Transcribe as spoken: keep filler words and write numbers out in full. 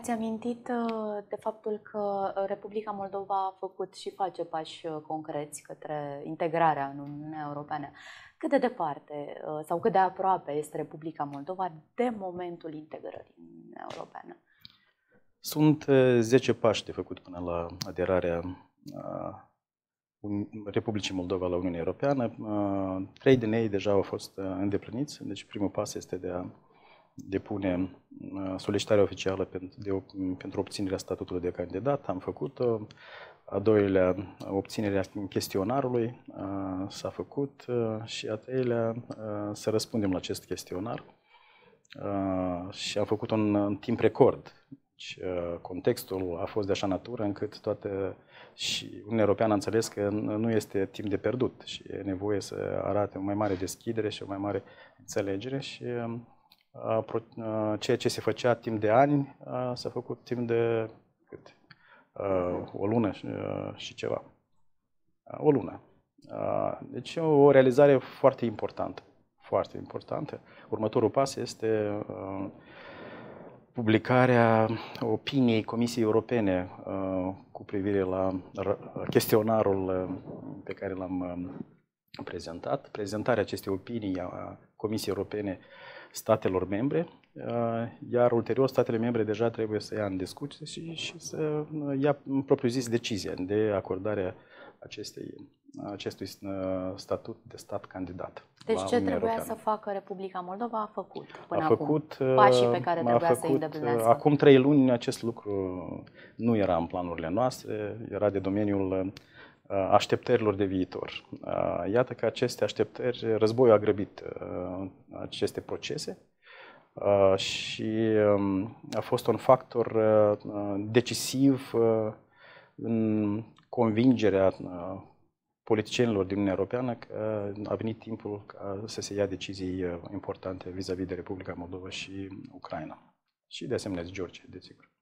Ați amintit de faptul că Republica Moldova a făcut și face pași concreți către integrarea în Uniunea Europeană. Cât de departe sau cât de aproape este Republica Moldova de momentul integrării în Uniunea Europeană? Sunt zece pași de făcut până la aderarea Republicii Moldova la Uniunea Europeană. Trei din ei deja au fost îndepliniți, deci primul pas este de a depune solicitarea oficială pentru obținerea statutului de candidat. Am făcut-o. A doilea, obținerea chestionarului s-a făcut și a treilea, să răspundem la acest chestionar. Și am făcut-o în, în timp record. Deci, contextul a fost de așa natură încât toate și Uniunea Europeană a înțeles că nu este timp de pierdut și e nevoie să arate o mai mare deschidere și o mai mare înțelegere și ceea ce se făcea timp de ani s-a făcut timp de cât? O lună și ceva. O lună. Deci o realizare foarte importantă. Foarte importantă. Următorul pas este publicarea opiniei Comisiei Europene cu privire la chestionarul pe care l-am prezentat. Prezentarea acestei opinii a Comisiei Europene statelor membre, iar ulterior statele membre deja trebuie să ia în discuție și, și să ia în propriu-zis decizia de acordare acestei, acestui statut de stat candidat. Deci ce trebuia Europeană. să facă Republica Moldova a făcut până a acum? Făcut, Pașii pe care trebuia făcut, să îi îndeplinească? Acum trei luni acest lucru nu era în planurile noastre, era de domeniul așteptărilor de viitor. Iată că aceste așteptări, războiul a grăbit aceste procese și a fost un factor decisiv în convingerea politicienilor din Uniunea Europeană că a venit timpul ca să se ia decizii importante vis-a-vis de Republica Moldova și Ucraina. Și de asemenea de Georgia, desigur.